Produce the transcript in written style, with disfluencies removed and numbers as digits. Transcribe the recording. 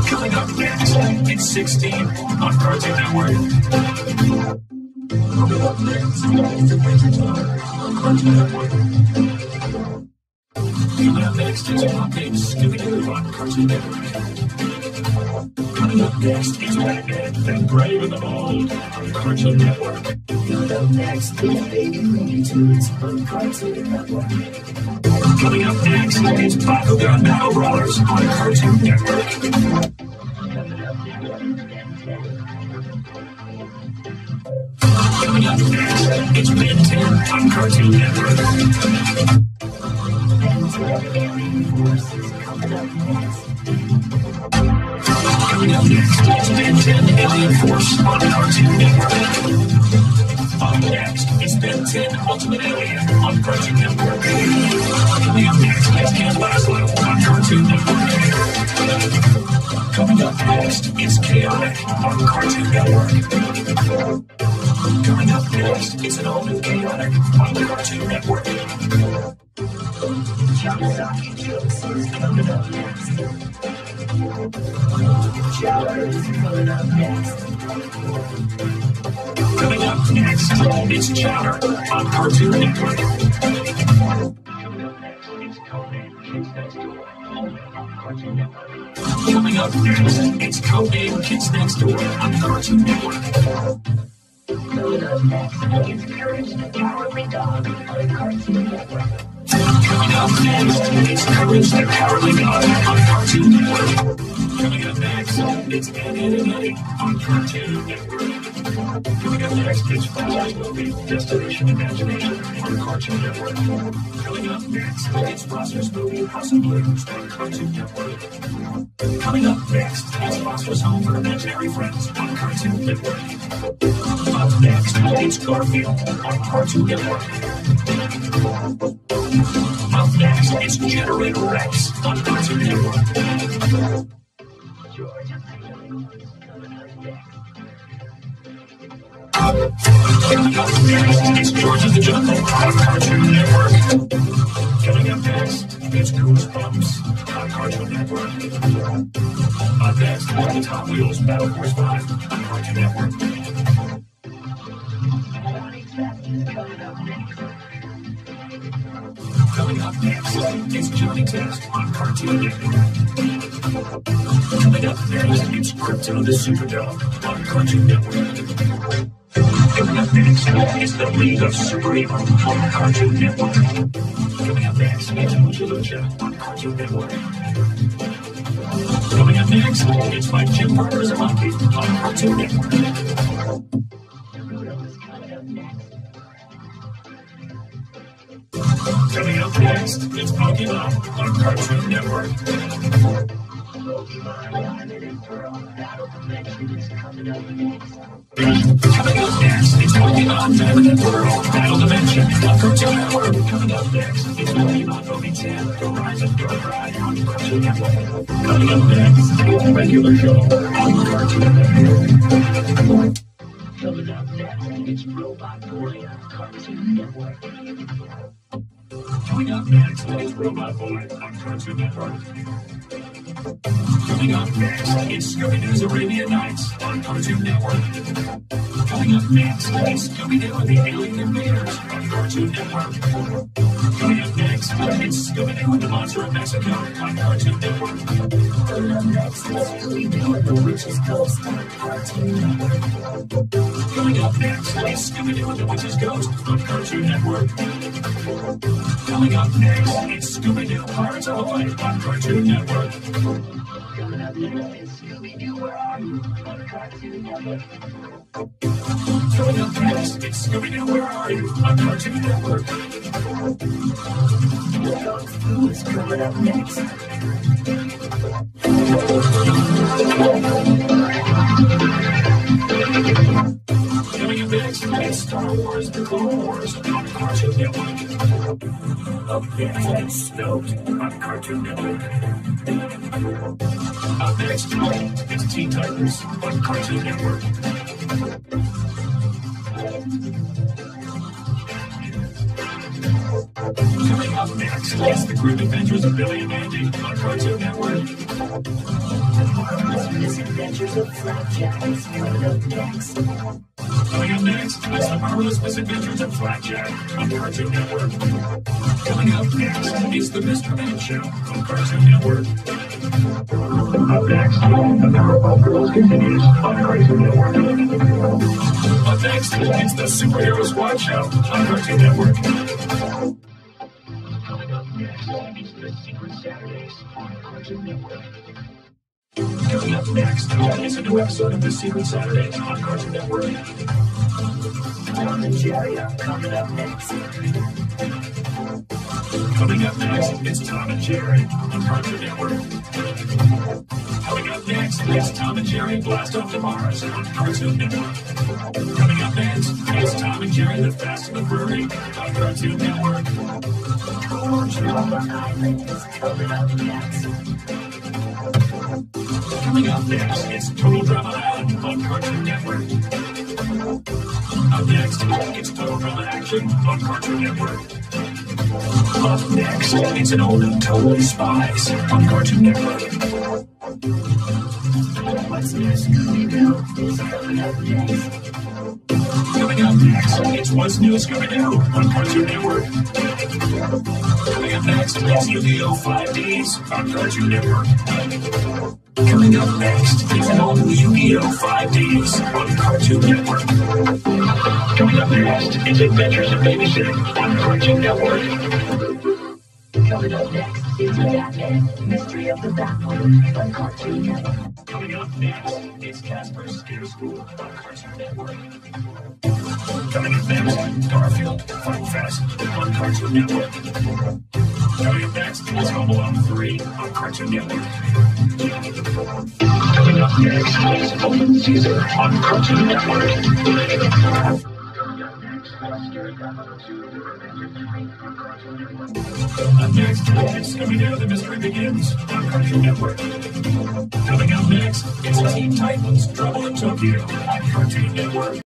Coming up next, it's 16 on Cartoon Network. Coming up next, it's Adventure Time on Cartoon Network. Coming up next, it's Pumpkin Scooby-Doo on Cartoon Network. Coming up next, it's Batman and Brave and the Bold on Cartoon Network. Coming up next, it's Baby Looney Tunes on Cartoon Network. Coming up next, it's Bakugan Battle Brawlers on Cartoon Network. Coming up next, it's Ben 10 on Cartoon Network. Coming up next, it's Ben 10 Alien Force on Cartoon Network. Up next, it's Ben 10 Ultimate Alien on Cartoon Network. Coming up next, it's Ken Laszlo on Cartoon Network. Coming up next, it's Chaotic on Cartoon Network. Coming up next, it's an all-new Chaotic on the Cartoon Network. Yamasaki Jokes is coming up next. Chowder is coming up next. Coming up next, it's Chowder on Cartoon Network. Coming up next, it's Codename Kids Next Door on Cartoon Network. Coming up next, it's Courage the Cowardly Dog on Cartoon Network. Coming up next, it's Courage the Cowardly Dog on Cartoon Network. Coming up next, it's Ed, Edd n Eddy on Cartoon Network. Coming up next, it's Foster's Movie Destination Imagination on Cartoon Network. Coming up next, it's Foster's Movie House of Blues on Cartoon Network. Coming up next, it's Foster's Home for Imaginary Friends on Cartoon Network. Up next, it's Garfield on Cartoon Network. Up next, it's Generator Rex on Cartoon Network. Coming up next, it's George of the Jungle on Cartoon Network. Coming up next, it's Goosebumps on Cartoon Network. Up next, it's the Top Wheels Battle Force 5 on Cartoon Network. Coming up next, it's Johnny Test on Cartoon Network. Coming up next, it's Crypto the Superdog on Cartoon Network. Coming up next, it's the League of Super Evil on Cartoon Network. Coming up next, it's Lucha Lucha on Cartoon Network. Coming up next, it's My Gym Partner is a Monkey on Cartoon Network. Coming up next, it's Pokemon on Cartoon Network. Pokemon Diamond and Pearl Battle Dimension is coming up next. Coming up next, it's Pokemon Diamond and Pearl Battle Dimension on Cartoon Network. Coming up next, it's Pokemon Movie 10 The Rise of Darkrai on Cartoon Network. Coming up next, it's Regular Show on Cartoon Network. Coming up next, it's Robot Boy on Cartoon Network. Coming up next, it's Robot Boy on Cartoon Network. Coming up next, it's Scooby-Doo's Arabian Nights on Cartoon Network. Coming up next, it's Scooby-Doo and the Alien Invaders on Cartoon Network. Coming up next, it's Scooby-Doo and the Monster of Mexico on Cartoon Network. Coming up next, it's Scooby-Doo and the Witch's Ghost on Cartoon Network. Coming up next, it's Scooby-Doo and the Witch's Ghost on Cartoon Network. Coming up next, it's Scooby-Doo Pirates Ahoy on Cartoon Network. Coming up next, it's Scooby-Doo Where Are You on Cartoon Network. Coming up next, it's Scooby-Doo Where Are You on Cartoon Network. Kung Fu is coming up next. Coming up next, it's Star Wars The Clone Wars on Cartoon Network. Up next, it's Snooped on Cartoon Network. Up next, it's Teen Titans on Cartoon Network. Coming up next, it's The Grim Adventures of Billy and Mandy on Cartoon Network. Misadventures of Flapjack is coming up next. Coming up next is the Marvelous Misadventures of Flapjack on Cartoon Network. Coming up next is the Mr. Man Show on Cartoon Network. Up next, the Powerpuff Girls continues on Cartoon Network. Up next, it's the Superhero Squad Show on Cartoon Network. Coming up next is the Secret Saturdays on Cartoon Network. Coming up next is a new episode of The Secret Saturdays on Cartoon Network. Tom and Jerry are coming up next. Coming up next, it's Tom and Jerry on Cartoon Network. Coming up next, it's Tom and Jerry Blast Off to Mars on Cartoon Network. Coming up next, it's Tom and Jerry the Fast and the Furry on Cartoon Network. Drama Island is coming up next. Coming up next, it's Total Drama Island on Cartoon Network. Up next, it's Total Drama Action on Cartoon Network. Up next, it's an old and Totally Spies on Cartoon Network. What's New Scooby-Doo is coming up next. Coming up next, it's What's New Scooby-Doo on Cartoon Network. Coming up next, it's Yu-Gi-Oh! 5Ds on Cartoon Network. Coming up next, it's an old Yu-Gi-Oh! 5Ds on Cartoon Network. Coming up next, it's Adventures of Babysitting on Cartoon Network. Coming up next is Batman, Mystery of the Batman on Cartoon Network. Coming up next, it's Casper's Scare School on Cartoon Network. Coming up next, Garfield Fun Fest on Cartoon Network. Coming up next is Home Alone 3 on Cartoon Network. Coming up next is Open Caesar on Cartoon Network. Up next, it's Scooby-Doo The Mystery Begins on Cartoon Network. Coming up next, it's Teen Titans Trouble in Tokyo on Cartoon Network.